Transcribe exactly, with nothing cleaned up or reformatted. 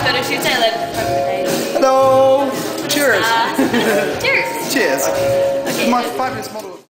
photo shoot I live. Hello! Cheers! Uh, cheers! Cheers! Okay. My fabulous model.